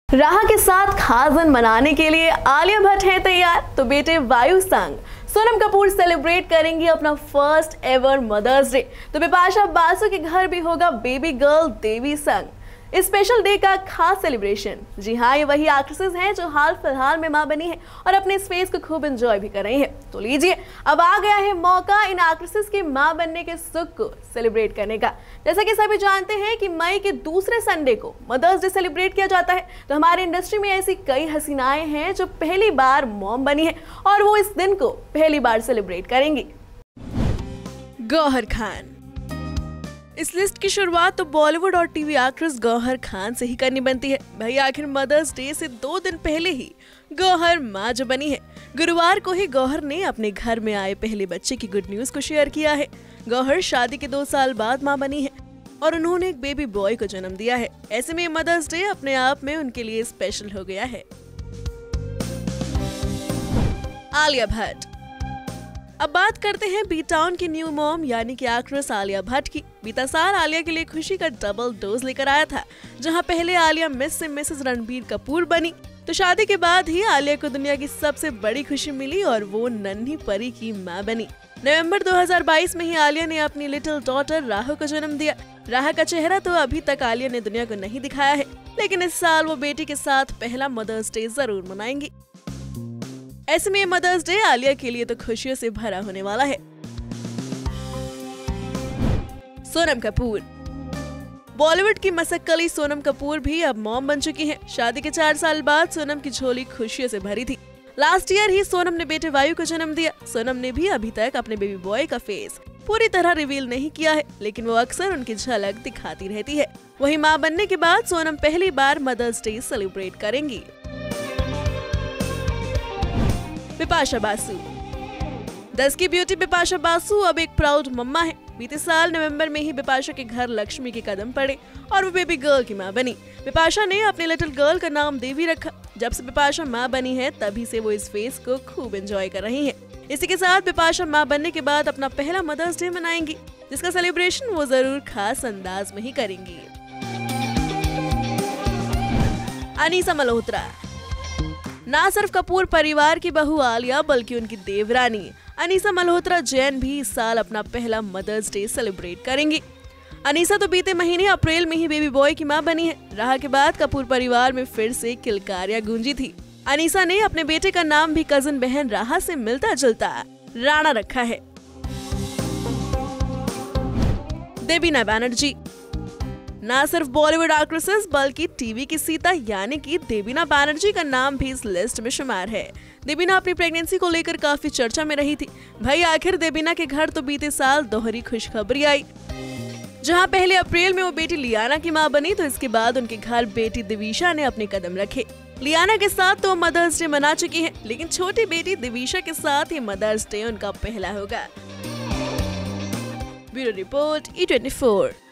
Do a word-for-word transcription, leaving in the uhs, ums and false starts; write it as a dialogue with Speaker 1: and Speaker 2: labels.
Speaker 1: राह के साथ खास दिन मनाने के लिए आलिया भट्ट है तैयार, तो बेटे वायु संग सोनम कपूर सेलिब्रेट करेंगी अपना फर्स्ट एवर मदर्स डे। तो बिपाशा बासु के घर भी होगा बेबी गर्ल देवी संग इस स्पेशल डे का खास सेलिब्रेशन। जी हाँ, ये वही एक्ट्रेसेस हैं जो हाल फिलहाल में मां बनी है और अपने इस फेस को खूब एंजॉय भी कर रही हैं। तो लीजिए, अब आ गया है मौका इन एक्ट्रेसेस के मां बनने के सुख को सेलिब्रेट करने का। जैसा कि सभी जानते हैं कि मई के दूसरे संडे को मदर्स डे सेलिब्रेट किया जाता है, तो हमारी इंडस्ट्री में ऐसी कई हसीनाएं हैं जो पहली बार मॉम बनी है और वो इस दिन को पहली बार सेलिब्रेट करेंगी। गौहर खान। इस लिस्ट की शुरुआत तो बॉलीवुड और टीवी एक्ट्रेस गौहर खान से ही करनी बनती है। भाई आखिर मदर्स डे से दो दिन पहले ही गौहर मां जो बनी है। गुरुवार को ही गौहर ने अपने घर में आए पहले बच्चे की गुड न्यूज को शेयर किया है। गौहर शादी के दो साल बाद मां बनी है और उन्होंने एक बेबी बॉय को जन्म दिया है। ऐसे में मदर्स डे अपने आप में उनके लिए स्पेशल हो गया है। आलिया भट्ट। अब बात करते हैं बी टाउन की न्यू मॉम यानी कि एक्ट्रेस आलिया भट्ट की। बीता साल आलिया के लिए खुशी का डबल डोज लेकर आया था, जहां पहले आलिया मिस से मिसेस रणबीर कपूर बनी, तो शादी के बाद ही आलिया को दुनिया की सबसे बड़ी खुशी मिली और वो नन्ही परी की मां बनी। नवंबर दो हज़ार बाईस में ही आलिया ने अपनी लिटिल डॉटर राह को जन्म दिया। राह का चेहरा तो अभी तक आलिया ने दुनिया को नहीं दिखाया है, लेकिन इस साल वो बेटी के साथ पहला मदर्स डे जरूर मनाएंगी। ऐसे में मदर्स डे आलिया के लिए तो खुशियों से भरा होने वाला है। सोनम कपूर। बॉलीवुड की मसक्कली सोनम कपूर भी अब मॉम बन चुकी हैं। शादी के चार साल बाद सोनम की झोली खुशियों से भरी थी। लास्ट ईयर ही सोनम ने बेटे वायु को जन्म दिया। सोनम ने भी अभी तक अपने बेबी बॉय का फेस पूरी तरह रिवील नहीं किया है, लेकिन वो अक्सर उनकी झलक दिखाती रहती है। वहीं मां बनने के बाद सोनम पहली बार मदर्स डे सेलिब्रेट करेंगी। बिपाशा बासु। दस की ब्यूटी बिपाशा बासु अब एक प्राउड मम्मा है। बीते साल नवंबर में ही बिपाशा के घर लक्ष्मी के कदम पड़े और वो बेबी गर्ल की मां बनी। बिपाशा ने अपने लिटिल गर्ल का नाम देवी रखा। जब से बिपाशा मां बनी है तभी से वो इस फेस को खूब एंजॉय कर रही हैं। इसी के साथ बिपाशा मां बनने के बाद अपना पहला मदर्स डे मनाएंगी, जिसका सेलिब्रेशन वो जरूर खास अंदाज में ही करेंगी। अनीसा मल्होत्रा। ना सिर्फ कपूर परिवार की बहू आलिया बल्कि उनकी देवरानी अनीसा मल्होत्रा जैन भी इस साल अपना पहला मदर्स डे सेलिब्रेट करेंगी। अनीसा तो बीते महीने अप्रैल में ही बेबी बॉय की मां बनी है। राह के बाद कपूर परिवार में फिर से किलकारियां गूंजी थी। अनीसा ने अपने बेटे का नाम भी कजिन बहन राह से मिलता जुलता राणा रखा है। देबीना बैनर्जी। ना सिर्फ बॉलीवुड एक्ट्रेसेस बल्कि टीवी की सीता यानी कि देबीना बैनर्जी का नाम भी इस लिस्ट में शुमार है। देबीना अपनी प्रेगनेंसी को लेकर काफी चर्चा में रही थी। भाई आखिर देबीना के घर तो बीते साल दोहरी खुशखबरी आई, जहां पहले अप्रैल में वो बेटी लियाना की मां बनी, तो इसके बाद उनके घर बेटी दिविशा ने अपने कदम रखे। लियाना के साथ तो मदर्स डे मना चुकी हैं, लेकिन छोटी बेटी दिविशा के साथ ये मदर्स डे उनका पहला होगा। Bureau report E twenty four.